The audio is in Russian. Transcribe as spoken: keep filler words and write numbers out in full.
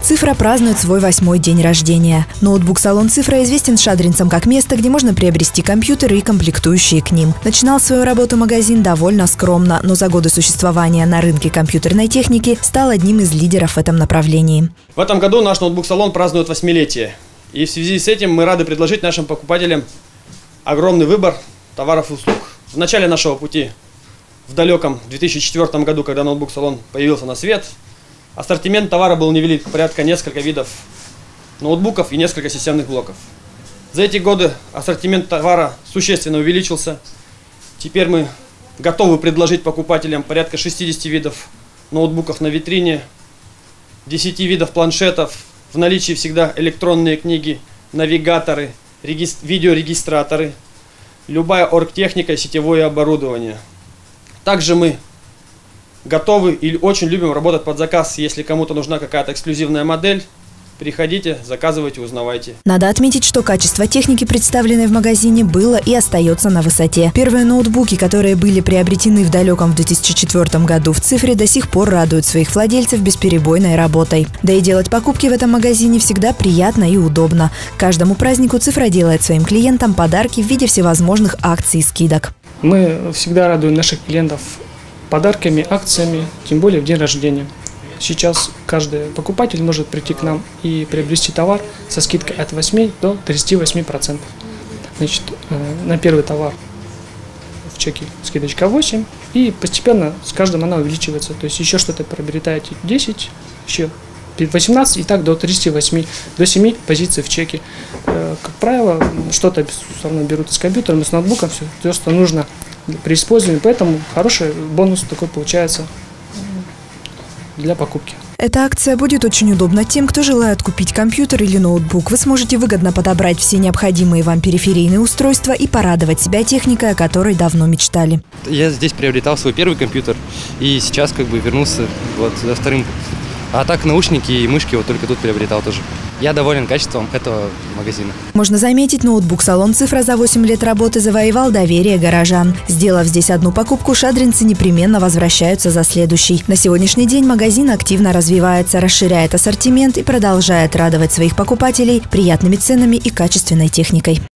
Цифра празднует свой восьмой день рождения. Ноутбук-салон «Цифра» известен шадринцам как место, где можно приобрести компьютеры и комплектующие к ним. Начинал свою работу магазин довольно скромно, но за годы существования на рынке компьютерной техники стал одним из лидеров в этом направлении. В этом году наш ноутбук-салон празднует восьмилетие. И в связи с этим мы рады предложить нашим покупателям огромный выбор товаров и услуг. В начале нашего пути, в далеком две тысячи четвёртом году, когда ноутбук-салон появился на свет, ассортимент товара был невелик, порядка несколько видов ноутбуков и несколько системных блоков. За эти годы ассортимент товара существенно увеличился. Теперь мы готовы предложить покупателям порядка шестидесяти видов ноутбуков на витрине, десяти видов планшетов, в наличии всегда электронные книги, навигаторы, регистр... видеорегистраторы, любая оргтехника и сетевое оборудование. Также мы готовы или очень любим работать под заказ. Если кому-то нужна какая-то эксклюзивная модель, приходите, заказывайте, узнавайте. Надо отметить, что качество техники, представленной в магазине, было и остается на высоте. Первые ноутбуки, которые были приобретены в далеком две тысячи четвёртом году в «Цифре», до сих пор радуют своих владельцев бесперебойной работой. Да и делать покупки в этом магазине всегда приятно и удобно. К каждому празднику «Цифра» делает своим клиентам подарки в виде всевозможных акций и скидок. Мы всегда радуем наших клиентов подарками, акциями, тем более в день рождения. Сейчас каждый покупатель может прийти к нам и приобрести товар со скидкой от восьми до тридцати восьми процентов. Значит, на первый товар в чеке скидочка восемь, и постепенно с каждым она увеличивается. То есть еще что-то приобретаете десять, еще восемнадцать, и так до тридцати восьми, до семи позиций в чеке. Как правило, что-то безусловно берут из компьютера, но с ноутбуком все, то, что нужно при использовании, поэтому хороший бонус такой получается для покупки. Эта акция будет очень удобна тем, кто желает купить компьютер или ноутбук. Вы сможете выгодно подобрать все необходимые вам периферийные устройства и порадовать себя техникой, о которой давно мечтали. Я здесь приобретал свой первый компьютер и сейчас как бы вернулся вот за вторым. А так наушники и мышки вот только тут приобретал тоже. Я доволен качеством этого магазина. Можно заметить, ноутбук-салон «Цифра» за восемь лет работы завоевал доверие горожан. Сделав здесь одну покупку, шадринцы непременно возвращаются за следующей. На сегодняшний день магазин активно развивается, расширяет ассортимент и продолжает радовать своих покупателей приятными ценами и качественной техникой.